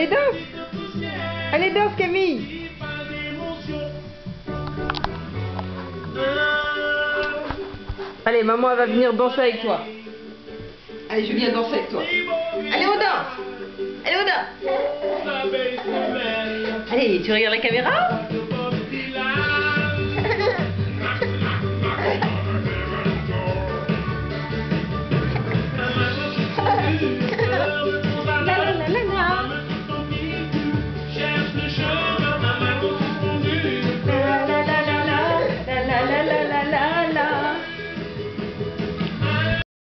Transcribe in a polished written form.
Allez, danse. Allez, danse, Camille. Allez, maman, elle va venir danser avec toi. Allez, je viens danser avec toi. Allez, on danse. Allez, on danse. Allez, tu regardes la caméra?